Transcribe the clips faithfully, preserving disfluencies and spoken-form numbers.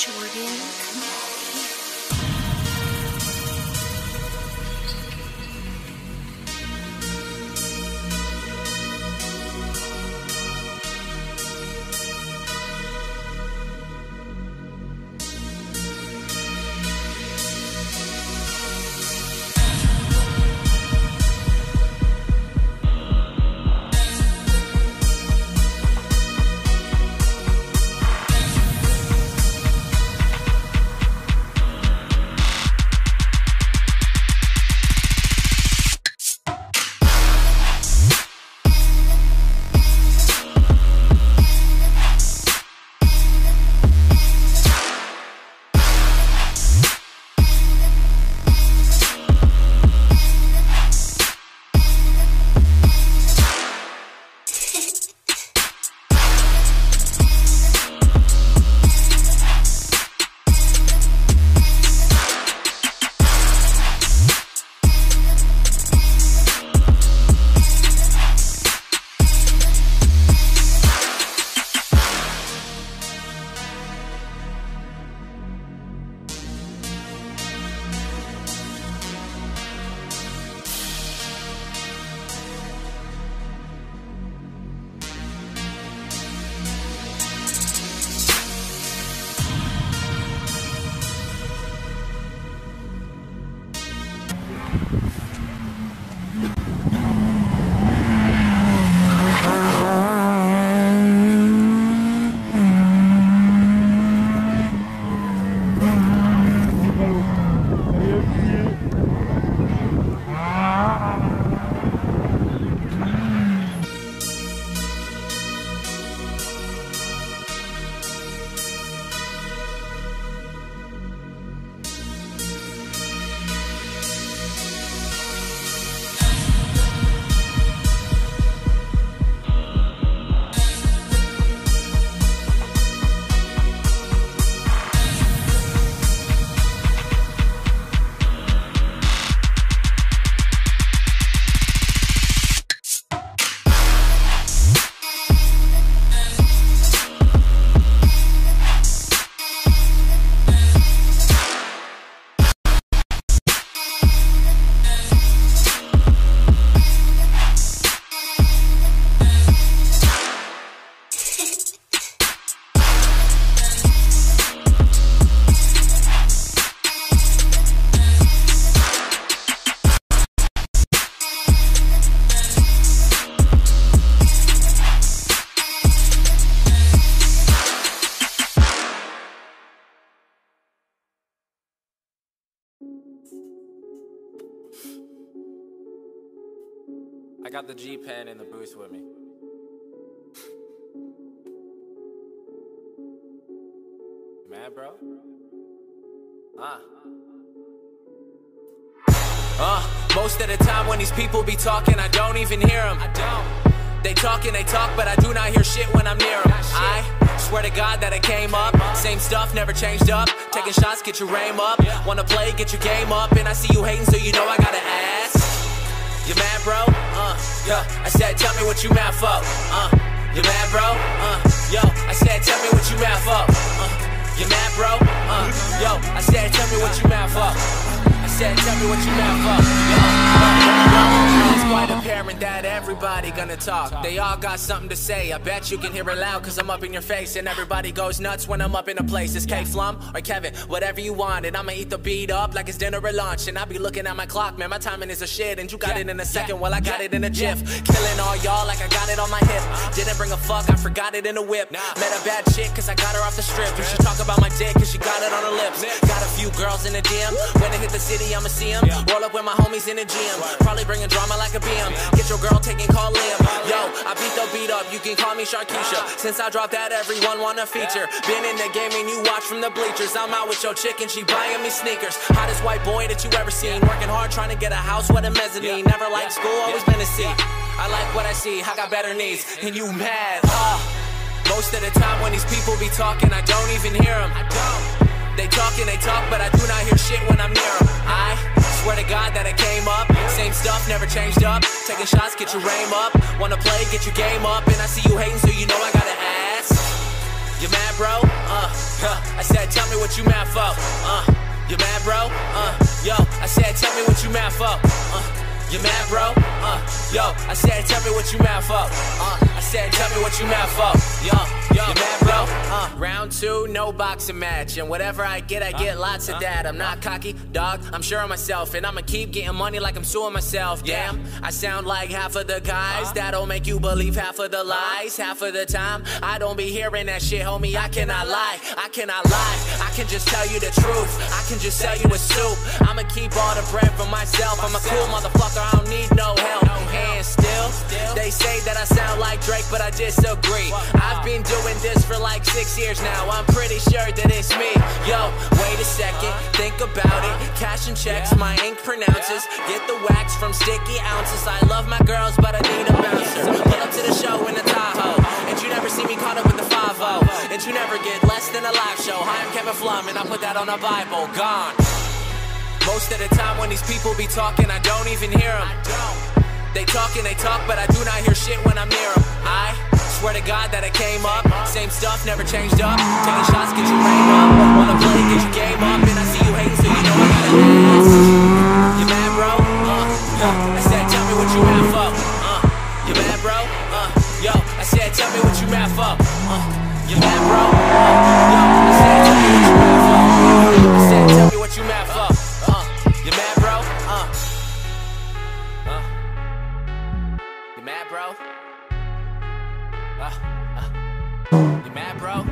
Jordan. I got the G-Pen in the booth with me. You mad, bro? Ah. Uh, most of the time when these people be talking, I don't even hear them. I don't. They talk and they talk, but I do not hear shit when I'm near them. I swear to God that I came up. Same stuff, never changed up. Taking shots, get your aim up. Wanna play, get your game up. And I see you hating, so you know I gotta ask. You mad, bro? Uh, yeah. I said, tell me what you mad for. Uh, you mad, bro? Uh, yo. I said, tell me what you mad for. Uh, you mad, bro? Uh, yo. I said, tell me what you mad for. I said, tell me what you mad for. Yo. It's quite apparent that everybody gonna talk. They all got something to say. I bet you can hear it loud, cause I'm up in your face. And everybody goes nuts when I'm up in a place. It's K-Flum or Kevin, whatever you want. And I'ma eat the beat up like it's dinner or lunch. And I be looking at my clock, man, my timing is a shit. And you got it in a second, well I got it in a jiff. Killing all y'all like I got it on my hip. Didn't bring a fuck, I forgot it in a whip. Met a bad chick cause I got her off the strip. And she talk about my dick cause she got it on her lips. Got a few girls in the D M. When I hit the city, I'ma see them. Roll up with my homies in the gym. Probably bringing drama like a B M. Get your girl taking call Liam. Yo, I beat the beat up, you can call me Sharkeisha. Since I dropped that, everyone wanna feature. Been in the game and you watch from the bleachers. I'm out with your chick and she buying me sneakers. Hottest white boy that you ever seen. Working hard trying to get a house with a mezzanine. Never liked school, always been a C. I like what I see, I got better needs. And you mad, uh. Most of the time when these people be talking, I don't even hear them. I don't. They talk and they talk, but I do not hear shit when I'm near them. I swear to God that I came up. Same stuff, never changed up. Taking shots, get your aim up. Wanna play, get your game up. And I see you hating, so you know I gotta ask. You mad, bro? Uh, huh. I said, tell me what you mad for. Uh, you mad, bro? Uh, yo, I said, tell me what you mad for. Uh, you mad, bro? Uh, yo, I said, tell me what you mad for. Uh, I said, tell me what you mad for. Yo, yo, you mad, bro? Uh, round two, no boxing match, and whatever I get, I get lots of that. I'm not cocky, dog. I'm sure of myself, and I'ma keep getting money like I'm suing myself. Damn, I sound like half of the guys that'll make you believe half of the lies. Half of the time, I don't be hearing that shit, homie. I cannot lie, I cannot lie. I can just tell you the truth. I can just sell you a soup. I'ma keep all the bread for myself. I'm a cool motherfucker. I don't need no help. And still, they say that I sound like Drake, but I disagree. I've been doing this for like six years now. I'm pretty sure that it's me. Yo, wait a second, think about it. Cash and checks, my ink pronounces. Get the wax from sticky ounces. I love my girls, but I need a bouncer. Pull up to the show in a Tahoe, and you never see me caught up with the five oh. And you never get less than a live show. Hi, I'm Kevin Flum, and I put that on a Bible. Gone. Most of the time when these people be talking, I don't even hear them. They talk and they talk, but I do not hear shit when I'm near them. I swear to God that I came up, same stuff, never changed up. Taking shots, get you rained up. Wanna play, get your game up. And I see you hating, so you know I gotta ask. You mad, bro? Uh, uh, I said, tell me what you mad for. Uh, you mad, bro? Uh, yo, I said, tell me what you mad for. Uh, you mad, bro? Uh, yo, I said, tell me what you mad for. I said, tell me what you mad for. You mad, bro? Uh. Uh. You mad, bro? Uh. Uh. You mad, bro?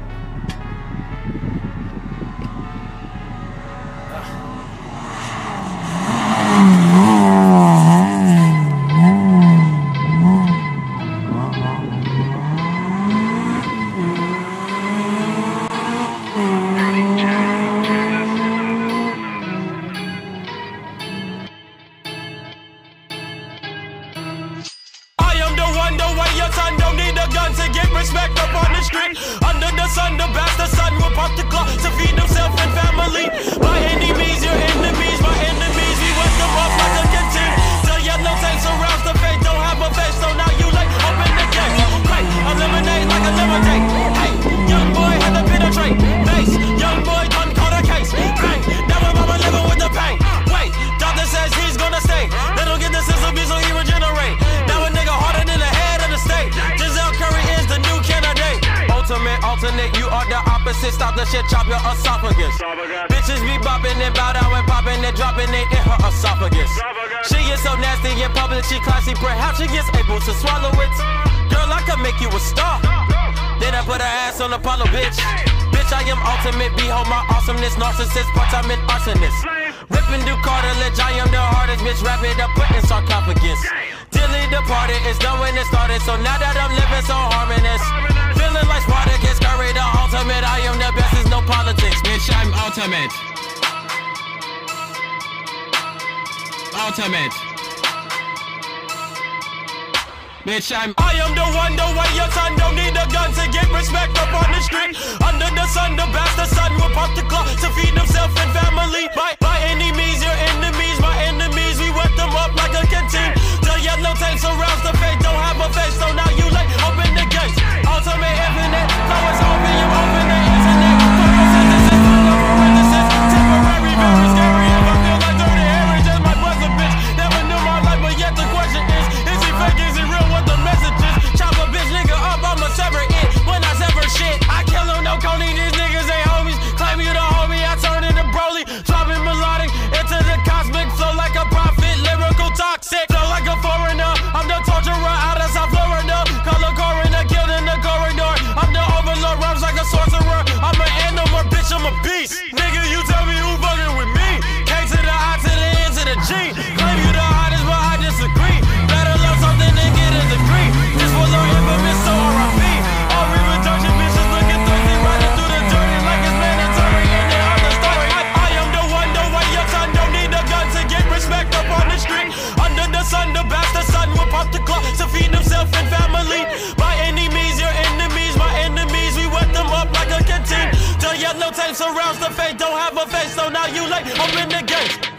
Respect up on the street. Under the sun, the bastard son will pop the clock to feed himself and family. By any means, your enemies, my enemies, we wet them up like a canteen. The yellow tank surrounds the face, don't have a face, so now you like open the gate. Hey, eliminate like a lemonade. Hey, young boy had to penetrate. Face, young boy done caught a case. Bang, now my mama living with the pain. Wait, doctor says he's gonna stay. They don't get the sense of me, so he regenerate. Now a nigga harder than the head of the state. Giselle Curry is the new candidate. Ultimate, alternate, you are the opposite. Stop the shit, chop your esophagus. esophagus. Bitches be bopping and bow down and popping and dropping it in her esophagus. esophagus. She is so nasty in public, she classy, perhaps she gets able to swallow it. Girl, I can make you a star. Then I put her ass on Apollo, bitch. Bitch, I am ultimate, behold my awesomeness. Narcissist, part-time and arsonist. Ripping through cartilage, I am the hardest, bitch. Wrap it up, put in sarcophagus. Dilly departed, it's done when it started. So now that I'm living so harmonious, feeling like Spartacus, Curry the ultimate. I am the best, there's no politics. Bitch, I'm ultimate. Ultimate. Bitch, I'm I am the one, the way your son don't need a gun to get respect up on the street. Under the sun, the bastard son will pop the clock to feed himself and family. By, by any means, your enemies, my enemies, we wet them up like a canteen. The yellow tank surrounds the face, don't have a face, so now you like open the gates. Ultimate infinite, flowers open, you open the internet. Photosynthesis, photosynthesis, temporary, very scary. If I feel like dirty Harry, just my brother, bitch. Never knew my life, but yet the question is, is he fake, is he real, what the message is? Chop a bitch nigga up, I'ma sever it. When I sever shit, I kill him, no Coney, these niggas ain't homies. Claim you the homie, I turn into Broly. Dropping melodic into the cosmic flow like a prophet, lyrical toxic. Flow like a foreigner, I'm the torturer out of South Florida. Color coroner, killed in the corridor. I'm the overlord, rhymes like a sorcerer. I'm an animal, bitch, I'm a beast. Nigga, you tell me who fucking with me. K to the I to the N to the G. Claim you the hottest, but I disagree. Better love something than get a degree. This was our infamous, so R I P. All river dungeon bitches looking thirsty, riding through the dirty like it's mandatory. And then I'm the story. I, I am the one, the way your son don't need a gun to get respect up on the street. Under the sun, the bastard son will pop the clock to feed himself and family. By any means, your enemies, my enemies, we wet them up like a canteen. The yellow tape surrounds the face, don't have a face, so now you like open the gates.